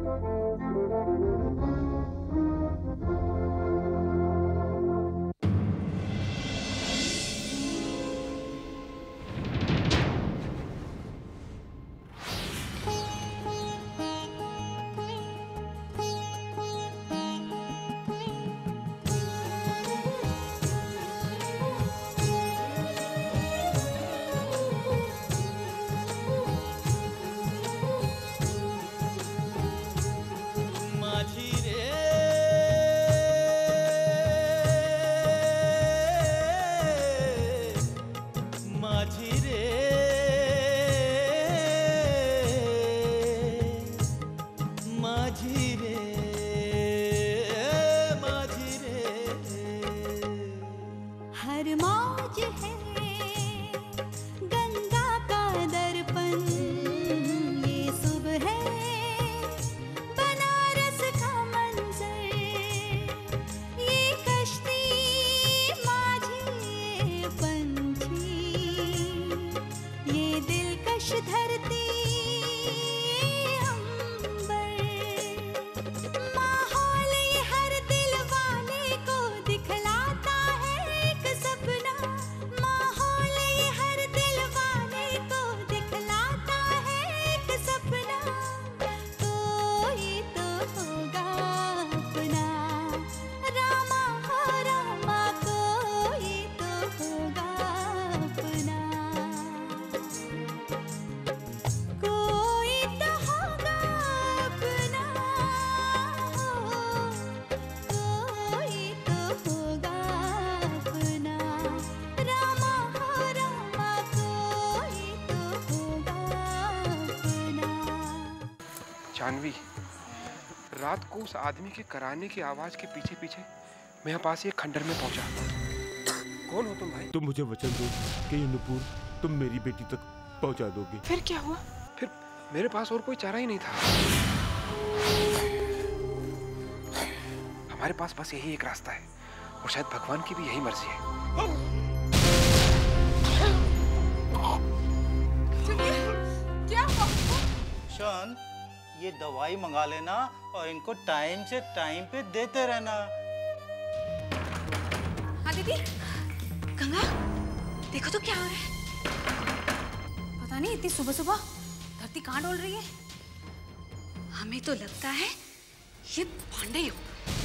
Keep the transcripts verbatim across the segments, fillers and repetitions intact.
जानवी, रात को उस आदमी के कराने की आवाज के पीछे पीछे मैं यहाँ पास ही एक खंडर में पहुंचा। कौन हो तुम भाई? तुम मुझे वचन दो कि ये नुपुर तुम मेरी बेटी तक पहुंचा दोगे। फिर क्या हुआ? फिर मेरे पास और कोई चारा ही नहीं था। हमारे पास बस यही एक रास्ता है और शायद भगवान की भी यही मर्जी है। क्या हुआ? शान, ये दवाई मंगा लेना और इनको टाइम से टाइम पे देते रहना। हाँ दीदी। गंगा, देखो तो क्या हो रहा है। पता नहीं इतनी सुबह सुबह धरती कहाँ डोल रही है। हमें तो लगता है ये पांडे युग।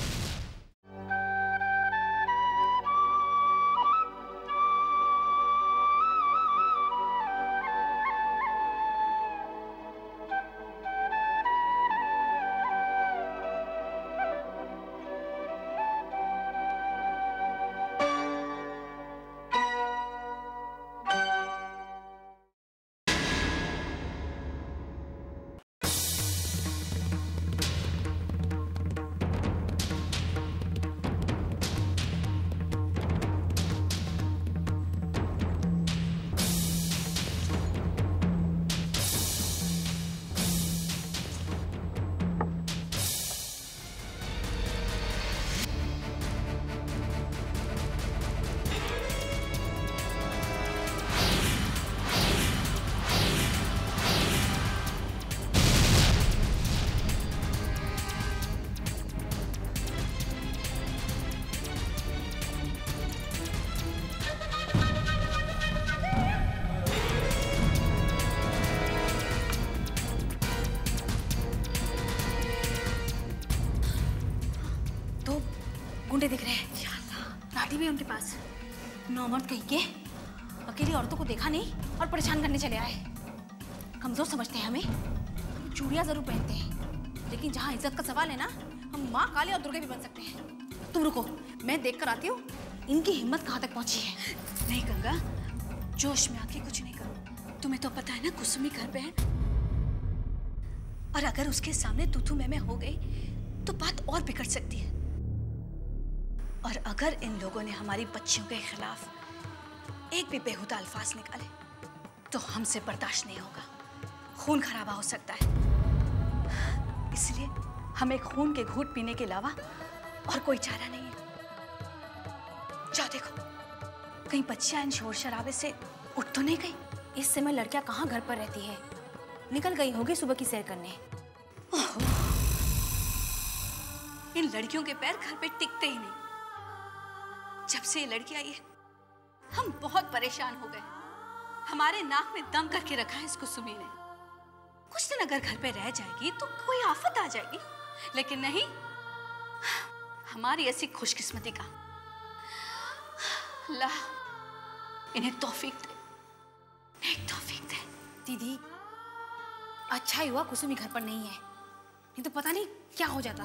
गुंडे दिख रहे हैं। लाठी भी उनके पास। नौमर्द कहीं के अकेली औरतों को देखा नहीं और परेशान करने चले आए। कमजोर समझते हैं हमें। हम चूड़ियां जरूर पहनते हैं, लेकिन जहाँ इज्जत का सवाल है ना, हम माँ काली और दुर्गा भी बन सकते हैं। तुम रुको, मैं देख कर आती हूँ इनकी हिम्मत कहाँ तक पहुँची है। नहीं गंगा, जोश में आके कुछ नहीं करो। तुम्हें तो पता है ना कुसुमी घर पे है, और अगर उसके सामने तू तू मैं मैं हो गई तो बात और बिगड़ सकती है। और अगर इन लोगों ने हमारी बच्चियों के खिलाफ एक भी बेहुदा अल्फाज निकाले तो हमसे बर्दाश्त नहीं होगा। खून खराबा हो सकता है, इसलिए हमें खून के घूंट पीने के अलावा और कोई चारा नहीं है। जाओ देखो, कहीं बच्चियां इन शोर शराबे से उठ तो नहीं गई। इस समय लड़कियां कहाँ घर पर रहती है, निकल गई होगी सुबह की सैर करने। ओह, इन लड़कियों के पैर घर पे टिकते ही नहीं। जब से ये लड़की आई है हम बहुत परेशान हो गए। हमारे नाक में दम करके रखा है इस कुसुमी ने। कुछ दिन अगर घर पे रह जाएगी तो कोई आफत आ जाएगी, लेकिन नहीं, हमारी ऐसी खुशकिस्मती का। अल्लाह इन्हें तौफीक दे, नेक तौफीक दे। दीदी अच्छा ही हुआ कुसुमी घर पर नहीं है, नहीं तो पता नहीं क्या हो जाता।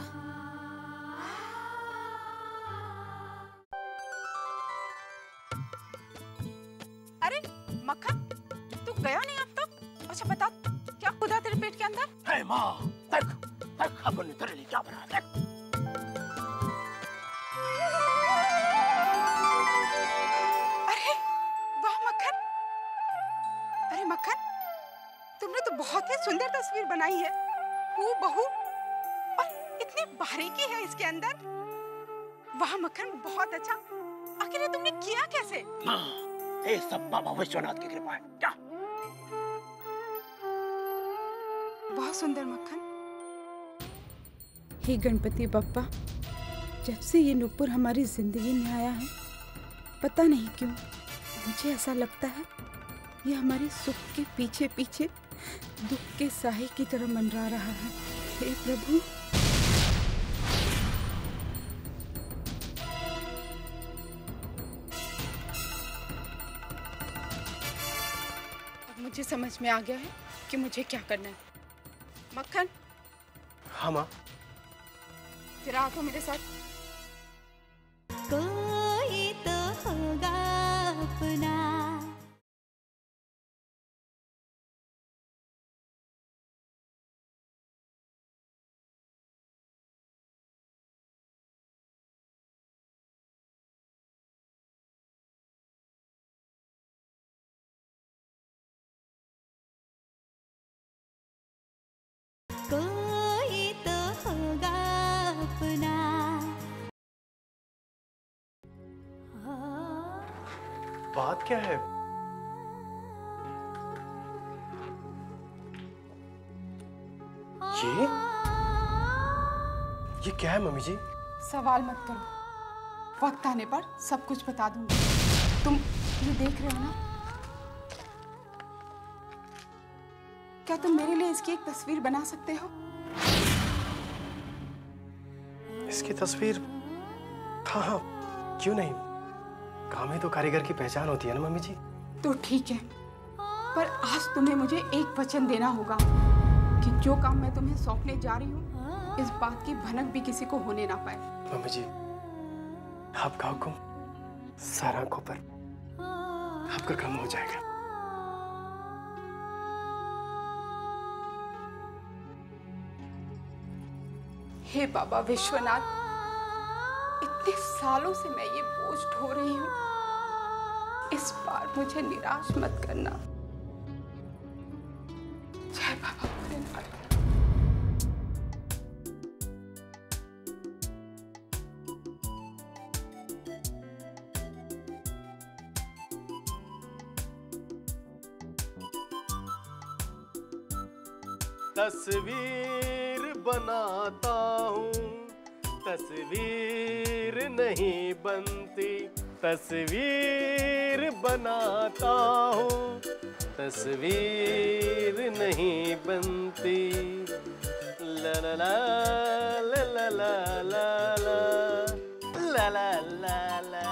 अरे मक्खन, तू गया नहीं अब तक? अच्छा बता, क्या खुदा तेरे पेट के अंदर? हे माँ, देख, देख अपन ने तेरे लिए क्या बनाया, देख। अरे वाह मक्खन, अरे मक्खन, तुमने तो बहुत ही सुंदर तस्वीर बनाई है, हूबहू, और इतनी बारीकी है इसके अंदर। वाह मक्खन, बहुत अच्छा। आखिर ये तुमने किया कैसे? माँ, ये सब बाबा विश्वनाथ की कृपा है। क्या? बहुत सुंदर मक्खन। हे गणपति बप्पा, जब से ये नुपुर हमारी जिंदगी में आया है, पता नहीं क्यों मुझे ऐसा लगता है ये हमारे सुख के पीछे पीछे दुख के साहे की तरह मंडरा रहा है। हे प्रभु, अब मुझे समझ में आ गया है कि मुझे क्या करना है। मक्खन, हाँ माँ, जरा आओ मेरे साथ। कोई तो होगा अपना। कोई तो होगा अपना। बात क्या है? ये ये क्या है मम्मी जी? सवाल मत करो, वक्त आने पर सब कुछ बता दूंगी। तुम ये देख रहे हो ना, क्या तुम मेरे लिए इसकी एक तस्वीर बना सकते हो? इसकी तस्वीर? हाँ हाँ, क्यों नहीं। काम ही तो कारीगर की पहचान होती है ना मम्मी जी। तो ठीक है, पर आज तुम्हें मुझे एक वचन देना होगा कि जो काम मैं तुम्हें सौंपने जा रही हूँ, इस बात की भनक भी किसी को होने ना पाए। मम्मी जी, आपका हुक्म सारा आंखों पर, आपका काम हो जाएगा। हे बाबा विश्वनाथ, इतने सालों से मैं ये बोझ ढो रही हूँ, इस बार मुझे निराश मत करना। जय बाबा भोलेनाथ। तस्वीर बनाता हूँ, तस्वीर नहीं बनती, तस्वीर बनाता हूँ, तस्वीर नहीं बनती। ला ला ला ला ला ला ला ला ला ला ला।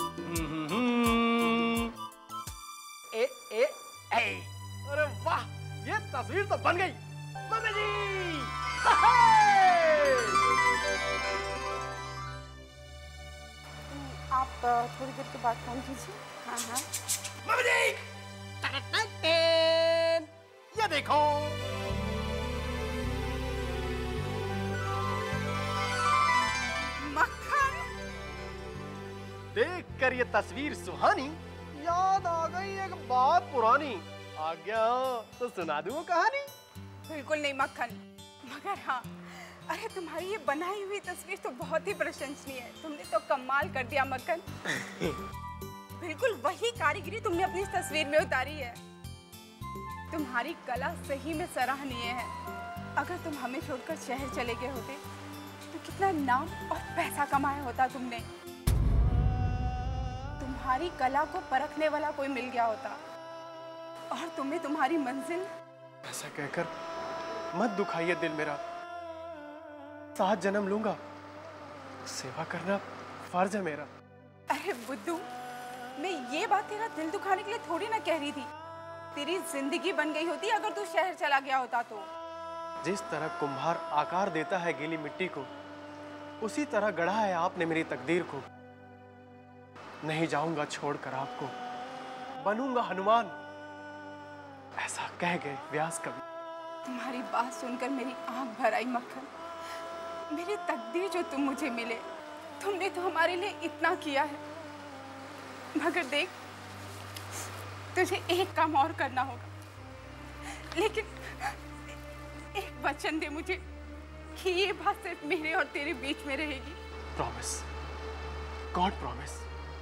ए ए ए, अरे वाह, ये तस्वीर तो बन गई मम्मी जी। आप थोड़ी देर के बाद फोन कीजिए। हाँ हाँ। मम्मी जी, ये देखो, मक्खन, देख कर ये तस्वीर सुहानी, याद आ गई एक बात पुरानी। आ गया तो सुना दूं वो कहानी। बिल्कुल नहीं मक्खन, मगर हाँ, अरे तुम्हारी ये बनाई हुई तस्वीर तो बहुत ही प्रशंसनीय है। तुमने तो कमाल कर दिया मक्खन। बिल्कुल वही कारीगरी तुमने अपनी इस तस्वीर में उतारी है। तुम्हारी कला सही में सराहनीय है। अगर तुम हमें छोड़कर शहर चले गए होते तो कितना नाम और पैसा कमाया होता तुमने। तुम्हारी कला को परखने वाला कोई मिल गया होता और तुम्हें तुम्हारी मंजिल। ऐसा कहकर मत दुखाइए दिल मेरा। सात जन्म लूंगा, सेवा करना फर्ज है मेरा। अरे बुद्धू, मैं ये बात तेरा दिल दुखाने के लिए थोड़ी ना कह रही थी। तेरी जिंदगी बन गई होती अगर तू शहर चला गया होता तो। जिस तरह कुम्हार आकार देता है गीली मिट्टी को, उसी तरह गढ़ा है आपने मेरी तकदीर को। नहीं जाऊंगा छोड़कर आपको, बनूंगा हनुमान, ऐसा कह गए व्यास कवि। तुम्हारी बात सुनकर मेरी आंख भर आई मक्खन। मेरी तकदीर जो तुम मुझे मिले, तुमने तो हमारे लिए इतना किया है। मगर देख, तुझे एक काम और करना होगा, लेकिन एक वचन दे मुझे कि ये बात सिर्फ मेरे और तेरे बीच में रहेगी। Promise, god promise.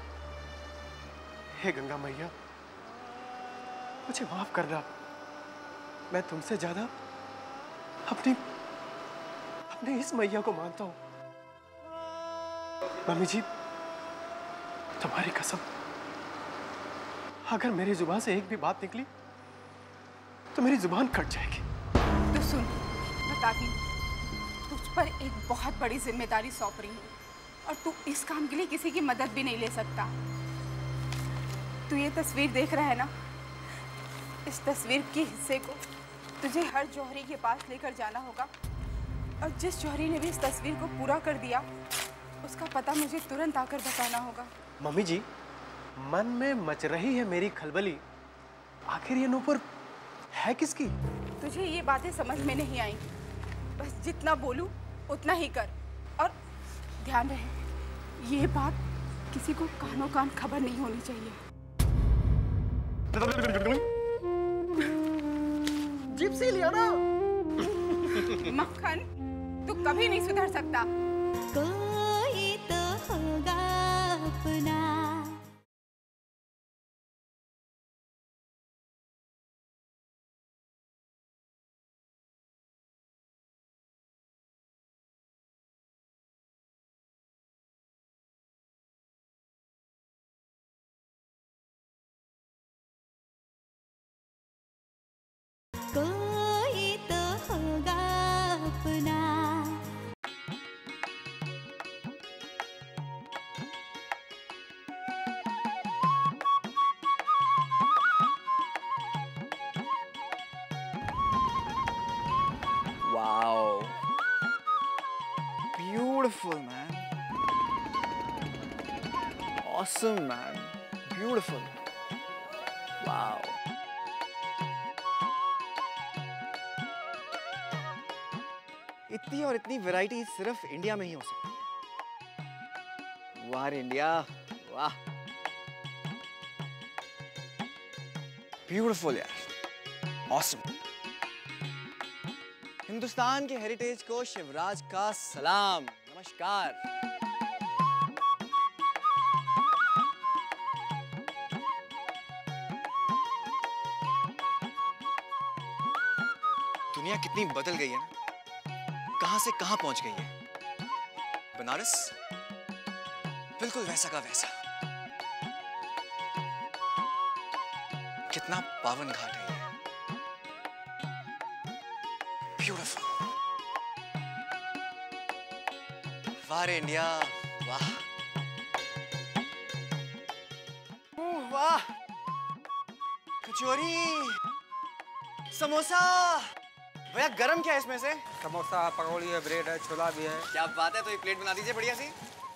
हे गंगा मैया, मुझे माफ करना। मैं तुमसे ज्यादा अपनी अपने इस मैया को मानता हूं। मम्मी जी, तुम्हारी कसम, अगर मेरी जुबान से एक भी बात निकली तो मेरी जुबान कट जाएगी। तो सुन, बताती हूँ, तुझ पर एक बहुत बड़ी जिम्मेदारी सौंप रही हूँ और तू इस काम के लिए किसी की मदद भी नहीं ले सकता। तू ये तस्वीर देख रहा है ना, इस तस्वीर के हिस्से को तुझे हर जौहरी के पास लेकर जाना होगा और जिस जौहरी ने भी इस तस्वीर को पूरा कर दिया, उसका पता मुझे तुरंत आकर बताना होगा। मम्मी जी, मन में मच रही है मेरी खलबली। आखिर ये नूपुर है किसकी? तुझे ये बातें समझ में नहीं आएंगी। बस जितना बोलूं उतना ही कर, और ध्यान रहे ये बात किसी को कानों कान खबर नहीं होनी चाहिए। जिप्सी लिया ना। मक्खन, तू कभी नहीं सुधर सकता। कोई तो होगा अपना। कोई तो होगा अपना। Wow. Beautiful, man. Awesome, man. Beautiful. Wow. इतनी और इतनी वैरायटी सिर्फ इंडिया में ही हो सकती है। वाह इंडिया, वाह। ब्यूटीफुल यार, ऑसम। हिंदुस्तान के हेरिटेज को शिवराज का सलाम, नमस्कार। दुनिया कितनी बदल गई है ना, कहां से कहां पहुंच गई है। बनारस बिल्कुल वैसा का वैसा। कितना पावन घाट है ये, ब्यूटीफुल। वाह रे इंडिया, वाह। ओह वाह, कचौरी, समोसा। भैया गरम क्या है इसमें से? समोसा, पकौड़ी है, ब्रेड है, छोला भी है। क्या बात है, तो एक प्लेट बना दीजिए बढ़िया सी।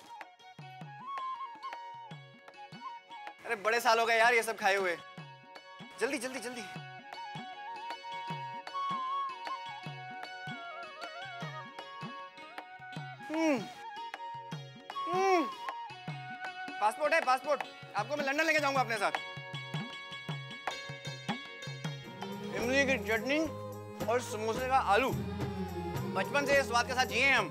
अरे बड़े साल हो गए यार ये सब खाए हुए। जल्दी जल्दी जल्दी। हम्म हम्म पासपोर्ट है, पासपोर्ट। आपको मैं लंदन लेके जाऊंगा अपने साथ। इमली की चटनी और समोसे का आलू, बचपन से इस स्वाद के साथ जिए हम।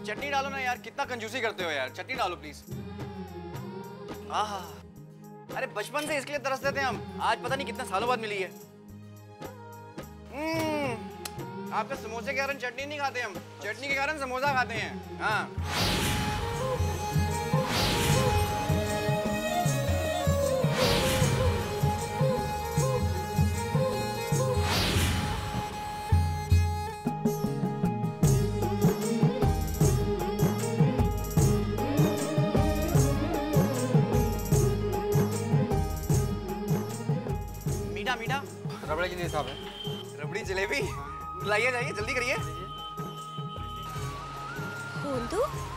चटनी डालो ना यार, कितना कंजूसी करते हो यार, चटनी डालो प्लीज। आहा, अरे बचपन से इसके लिए तरसते थे हम, आज पता नहीं कितने सालों बाद मिली है। हम्म, आपके समोसे के कारण चटनी नहीं खाते हम, चटनी के कारण समोसा खाते हैं। हाँ। मीठा मीठा रबड़ी जलेबी साहब है। रबड़ी जलेबी लाइए, जाइए जल्दी करिए। भोंदू,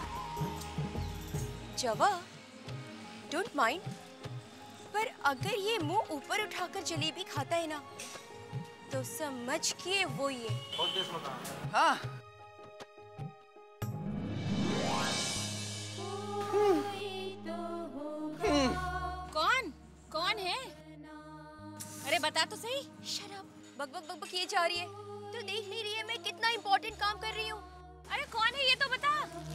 जवा, डोंट माइंड, पर अगर ये मुंह ऊपर उठाकर जलेबी खाता है ना, तो समझ के वो ये बहुत देश में कहा। हाँ। कौन कौन है? अरे बता तो सही। शराब बक बक बक बक ये जा रही है, तू देख नहीं रही है मैं कितना इम्पोर्टेंट काम कर रही हूँ? अरे कौन है ये तो बता।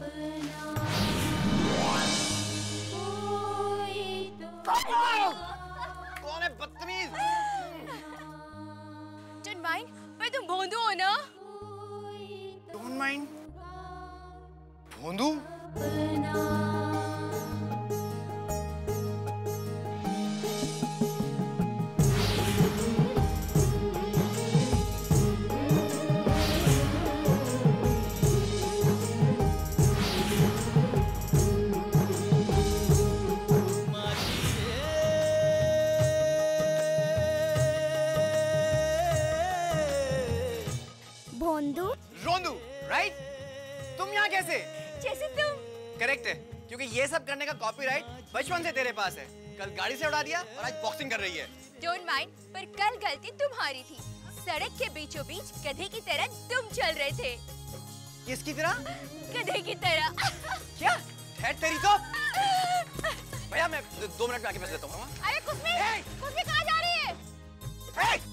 कौन है बदतमीज? डोंट माइंड, पर तुम भोंदू हो ना? Don't mind? भोंदू? भोंदू? रोंदू, राइट? तुम यहाँ कैसे? जैसे तुम। करेक्ट है, क्योंकि ये सब करने का कॉपीराइट बचपन से तेरे पास है। कल गाड़ी से उड़ा दिया और आज बॉक्सिंग कर रही है। डोंट माइंड, पर कल गलती तुम्हारी थी। सड़क के बीचों बीच गधे की तरह तुम चल रहे थे। किसकी तरह? गधे की तरह। क्या? ठहर तेरी तो। भैया मैं दो मिनट में आके पैसे देता हूँ। अरे कुसमी, कुसमी कहाँ जा रही है? hey!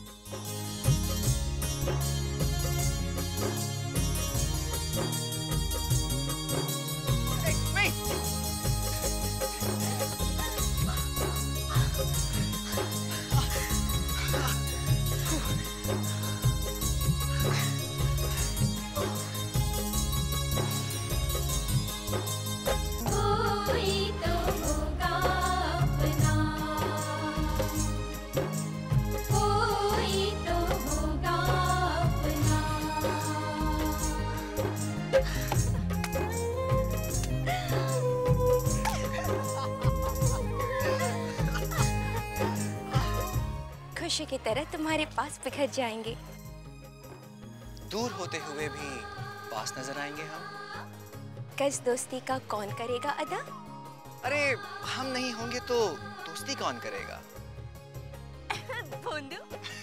खुशी की तरह तुम्हारे पास बिखर जाएंगे। दूर होते हुए भी पास नजर आएंगे हम। कस दोस्ती का कौन करेगा अदा? अरे हम नहीं होंगे तो दोस्ती कौन करेगा? भोंदू।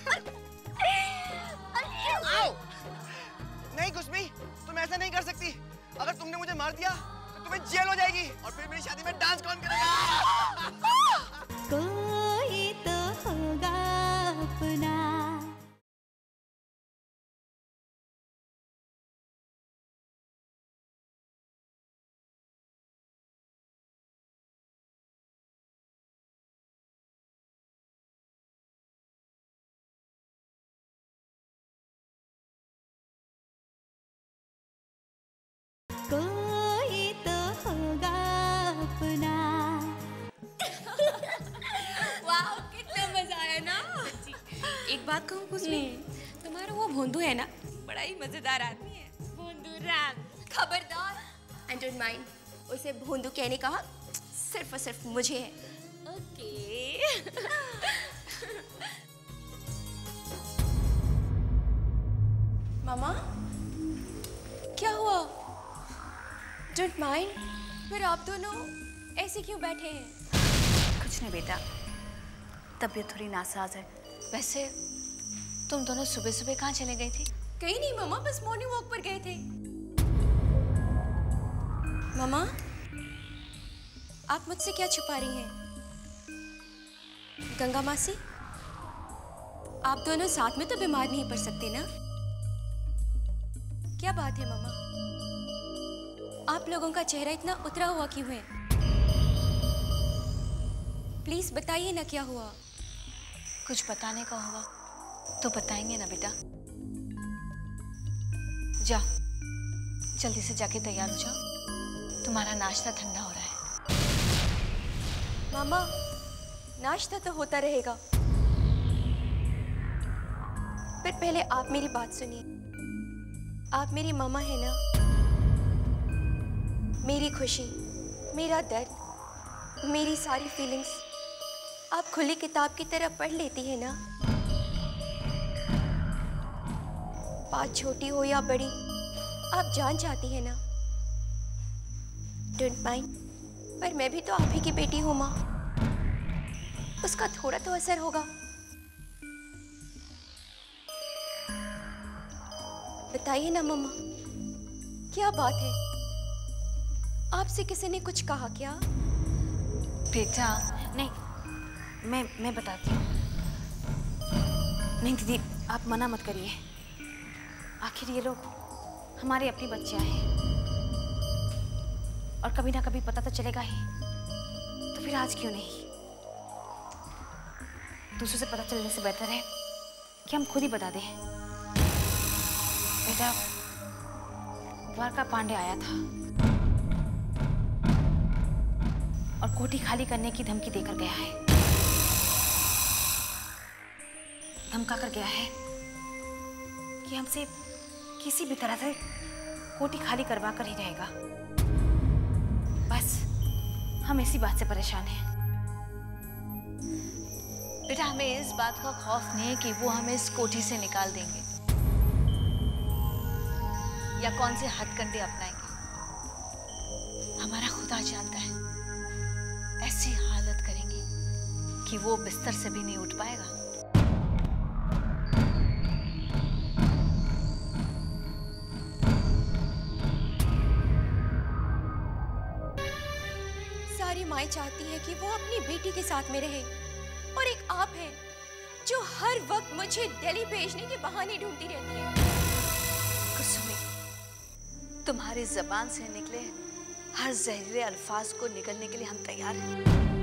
नहीं कुसमी, तुम ऐसा नहीं कर सकती। अगर तुमने मुझे मार दिया तो तुम्हें जेल हो जाएगी और फिर मेरी शादी में डांस कौन करेगा? कोई तो होगा अपना। कोई तो होगा अपना। वाह, कितना मजा आया ना। एक बात कहूँ कुसमी, तुम्हारा वो भोंदू है ना, बड़ा ही मजेदार आदमी है। भोंदू राम। खबरदार। एंड डोंट माइंड, उसे भोंदू कहने का सिर्फ और सिर्फ मुझे है। ओके। मामा, क्या हुआ? डोंट माइंड, फिर आप दोनों ऐसे क्यों बैठे हैं? कुछ नहीं बेटा, तबीयत थोड़ी नासाज है। वैसे तुम दोनों सुबह सुबह कहाँ चले गए थे? कहीं नहीं मामा, बस मॉर्निंग वॉक पर गए थे। मामा, आप मुझसे क्या छुपा रही हैं? गंगा मासी, आप दोनों साथ में तो बीमार नहीं पड़ सकते ना? क्या बात है मामा? आप लोगों का चेहरा इतना उतरा हुआ क्यों है? प्लीज बताइए ना क्या हुआ। कुछ बताने का हुआ तो बताएंगे ना बेटा। जा, जल्दी से जाके तैयार हो जाओ, तुम्हारा नाश्ता ठंडा हो रहा है। मामा, नाश्ता तो होता रहेगा, पर पहले आप मेरी बात सुनिए। आप मेरी मामा है ना। मेरी खुशी, मेरा दर्द, मेरी सारी फीलिंग्स आप खुली किताब की तरह पढ़ लेती है ना। बात छोटी हो या बड़ी, आप जान जाती है ना। डोंट माइंड, पर मैं भी तो आप ही की बेटी हूँ माँ, उसका थोड़ा तो असर होगा। बताइए ना मम्मा, क्या बात है? आपसे किसी ने कुछ कहा क्या? बेटा नहीं, मैं मैं बताती हूँ। नहीं दीदी, आप मना मत करिए, आखिर ये लोग हमारे अपनी बच्चियाँ हैं और कभी ना कभी पता तो चलेगा ही, तो फिर आज क्यों नहीं? दूसरों से पता चलने से बेहतर है कि हम खुद ही बता दें। बेटा, द्वारका पांडे आया था और कोठी खाली करने की धमकी देकर गया है। धमका कर गया है कि हमसे किसी भी तरह से कोठी खाली करवा कर ही रहेगा। बस हम इसी बात से परेशान हैं। बेटा, हमें इस बात का खौफ नहीं है कि वो हमें इस कोठी से निकाल देंगे या कौन से हथकंडे अपनाएंगे। हमारा खुदा जानता है, ऐसी हालत करेंगे कि वो बिस्तर से भी नहीं उठ पाएगा। सारी माएं चाहती है कि वो अपनी बेटी के साथ में रहे, और एक आप हैं जो हर वक्त मुझे दिल्ली भेजने के बहाने ढूंढती रहती है। कुसुमी, तुम्हारी जबान से निकले हर जहरीले अल्फाज को निकलने के लिए हम तैयार हैं।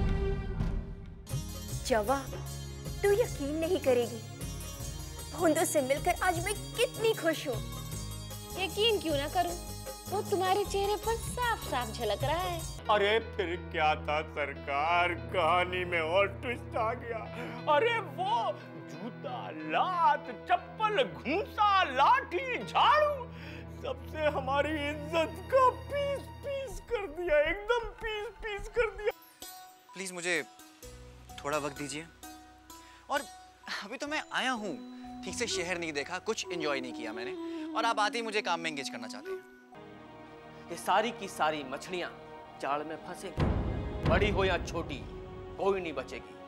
जवा, तू यकीन नहीं करेगी, भोंदू से मिलकर आज मैं कितनी खुश हूँ। यकीन क्यों ना करूं, वो तुम्हारे चेहरे पर साफ साफ झलक रहा है। अरे फिर क्या था सरकार, कहानी में और ट्विस्ट आ गया। अरे वो जूता, लात, चप्पल, घूंसा, लाठी, झाड़ू, सबसे हमारी इज्जत का पीस पीस कर दिया, एकदम पीस पीस कर दिया। प्लीज मुझे थोड़ा वक्त दीजिए। और अभी तो मैं आया हूँ, ठीक से शहर नहीं देखा, कुछ एंजॉय नहीं किया मैंने, और आप आते ही मुझे काम में एंगेज करना चाहते हैं। ये सारी की सारी मछलियां जाल में फंसेंगी, बड़ी हो या छोटी, कोई नहीं बचेगी।